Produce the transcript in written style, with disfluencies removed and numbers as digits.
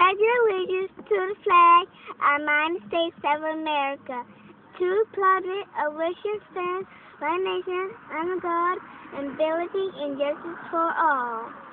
pledge allegiance to the flag of the United States of America, to the republic of which it stands, one nation, under God, and liberty and justice for all.